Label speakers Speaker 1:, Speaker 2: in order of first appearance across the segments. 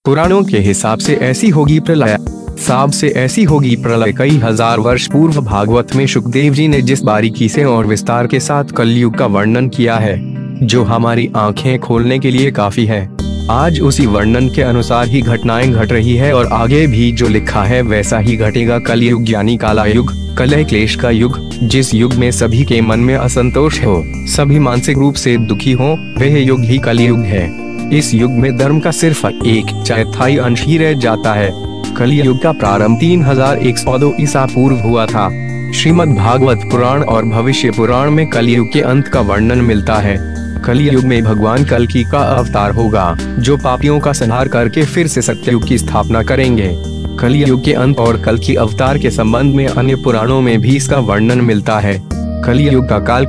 Speaker 1: पुराणों के हिसाब से ऐसी होगी प्रलय कई हजार वर्ष पूर्व। भागवत में शुकदेव जी ने जिस बारीकी से और विस्तार के साथ कलयुग का वर्णन किया है, जो हमारी आंखें खोलने के लिए काफी है। आज उसी वर्णन के अनुसार ही घटनाएं घट रही है और आगे भी जो लिखा है वैसा ही घटेगा। कलयुग यानी काला युग, कलह क्लेश का युग, जिस युग में सभी के मन में असंतोष हो, सभी मानसिक रूप से दुखी हो, वह युग ही कलयुग है। इस युग में धर्म का सिर्फ एक चौथाई अंश ही रह जाता है। कलयुग का प्रारंभ 3102 ईसा पूर्व हुआ था। श्रीमद् भागवत पुराण और भविष्य पुराण में कलयुग के अंत का वर्णन मिलता है। कलयुग में भगवान कल्कि का अवतार होगा, जो पापियों का संहार करके फिर से सत्ययुग की स्थापना करेंगे। कलयुग के अंत और कल्कि अवतार के संबंध में अन्य पुराणों में भी इसका वर्णन मिलता है। कलयुग का काल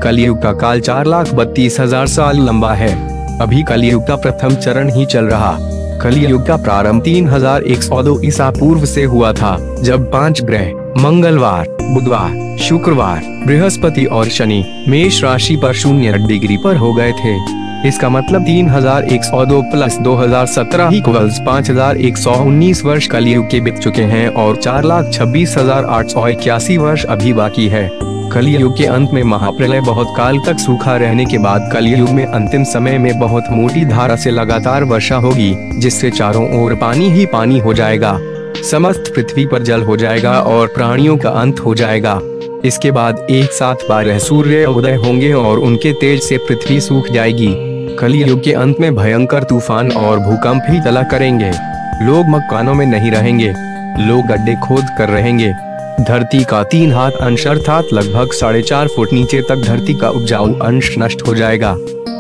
Speaker 1: 4,32,000 साल लंबा है। अभी कलयुग का प्रथम चरण ही चल रहा। कलयुग का प्रारंभ 3102 ईसा पूर्व से हुआ था, जब 5 ग्रह मंगलवार, बुधवार, शुक्रवार, बृहस्पति और शनि मेष राशि पर 0 पर हो गए थे। इसका मतलब 3102 प्लस 2017 इक्वल्स 5119 वर्ष कलयुग के बीत चुके हैं और 4,26,881 वर्ष अभी बाकी है। कलयुग के अंत में महाप्रलय बहुत काल तक सूखा रहने के बाद कलयुग में अंतिम समय में बहुत मोटी धारा से लगातार वर्षा होगी, जिससे चारों ओर पानी ही पानी हो जाएगा। समस्त पृथ्वी पर जल हो जाएगा और प्राणियों का अंत हो जाएगा। इसके बाद एक साथ 12 सूर्य उदय होंगे और उनके तेज से पृथ्वी सूख जाएगी। कलयुग के अंत में भयंकर तूफान और भूकंप ही चला करेंगे। लोग मकानों में नहीं रहेंगे, लोग गड्ढे खोद कर रहेंगे। धरती का 3 हाथ अंश अर्थात लगभग 4.5 फुट नीचे तक धरती का उपजाऊ अंश नष्ट हो जाएगा।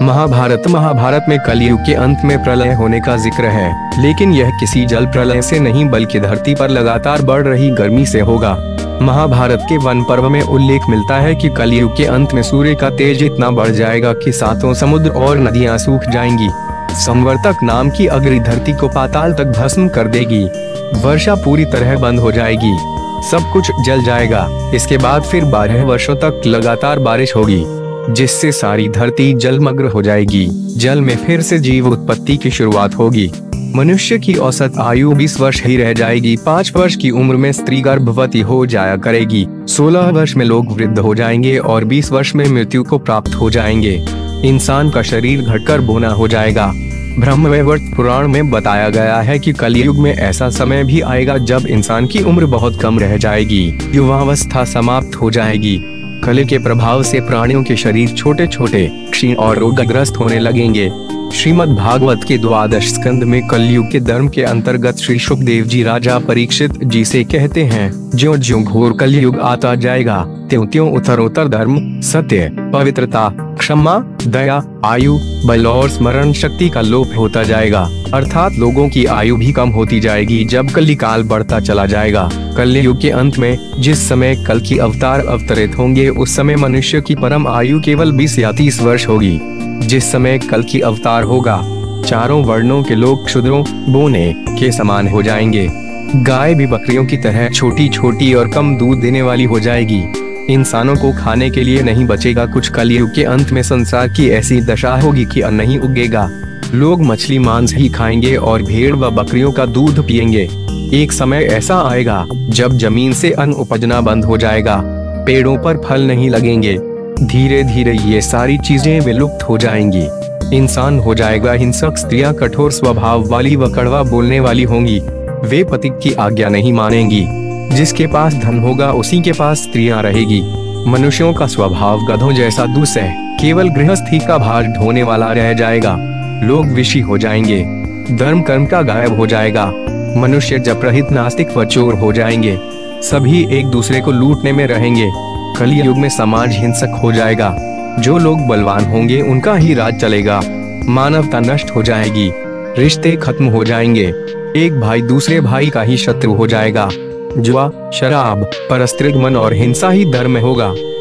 Speaker 1: महाभारत में कलयुग के अंत में प्रलय होने का जिक्र है, लेकिन यह किसी जल प्रलय से नहीं बल्कि धरती पर लगातार बढ़ रही गर्मी से होगा। महाभारत के वन पर्व में उल्लेख मिलता है कि कलयुग के अंत में सूर्य का तेज इतना बढ़ जाएगा कि 7 समुद्र और नदियां सूख जाएंगी। संवर्तक नाम की अग्नि धरती को पाताल तक भस्म कर देगी। वर्षा पूरी तरह बंद हो जाएगी, सब कुछ जल जाएगा। इसके बाद फिर 12 वर्षों तक लगातार बारिश होगी, जिससे सारी धरती जलमग्न हो जाएगी। जल में फिर से जीव उत्पत्ति की शुरुआत होगी। मनुष्य की औसत आयु 20 वर्ष ही रह जाएगी। 5 वर्ष की उम्र में स्त्री गर्भवती हो जाया करेगी। 16 वर्ष में लोग वृद्ध हो जाएंगे और 20 वर्ष में मृत्यु को प्राप्त हो जाएंगे। इंसान का शरीर घटकर बोना हो जाएगा। ब्रह्मवैवर्त पुराण में बताया गया है कि कलयुग में ऐसा समय भी आएगा जब इंसान की उम्र बहुत कम रह जाएगी, युवावस्था समाप्त हो जाएगी। कलि के प्रभाव से प्राणियों के शरीर छोटे छोटे, क्षीण और रोगग्रस्त होने लगेंगे। श्रीमद् भागवत के 12 स्कंद में कलयुग के धर्म के अंतर्गत श्री शुकदेव जी राजा परीक्षित जी से कहते हैं, ज्यों ज्यों घोर कलयुग आता जाएगा, त्यों त्यों उत्तरोत्तर धर्म, सत्य, पवित्रता, क्षमा, दया, आयु, बल और स्मरण शक्ति का लोप होता जाएगा। अर्थात लोगों की आयु भी कम होती जाएगी जब कलिकाल बढ़ता चला जाएगा। कलयुग के अंत में जिस समय कल की अवतार अवतरित होंगे, उस समय मनुष्य की परम आयु केवल 20 या 30 वर्ष होगी। जिस समय कल की अवतार होगा, चारों वर्णों के लोग क्षुद्रों, बोने के समान हो जाएंगे। गाय भी बकरियों की तरह छोटी छोटी और कम दूध देने वाली हो जाएगी। इंसानों को खाने के लिए नहीं बचेगा कुछ। कलयुग के अंत में संसार की ऐसी दशा होगी कि अन्न नहीं उगेगा। लोग मछली मांस ही खाएंगे और भेड़ व बकरियों का दूध पिएंगे। एक समय ऐसा आएगा जब जमीन से अन्न उपजना बंद हो जाएगा, पेड़ों पर फल नहीं लगेंगे। धीरे धीरे ये सारी चीजें विलुप्त हो जाएंगी। इंसान हो जाएगा हिंसक, स्त्रियां कठोर स्वभाव वाली व कड़वा बोलने वाली होंगी। वे पति की आज्ञा नहीं मानेंगी। जिसके पास धन होगा उसी के पास स्त्रियां रहेगी। मनुष्यों का स्वभाव गधों जैसा दुस्सह, केवल गृहस्थी का भार ढोने वाला रह जाएगा। लोग विषी हो जाएंगे, धर्म कर्म का गायब हो जाएगा। मनुष्य जप रहित, नास्तिक व चोर हो जाएंगे। सभी एक दूसरे को लूटने में रहेंगे। कलयुग में समाज हिंसक हो जाएगा। जो लोग बलवान होंगे उनका ही राज चलेगा। मानवता नष्ट हो जाएगी, रिश्ते खत्म हो जाएंगे। एक भाई दूसरे भाई का ही शत्रु हो जाएगा। जुआ, शराब, परस्त्रीगमन और हिंसा ही धर्म होगा।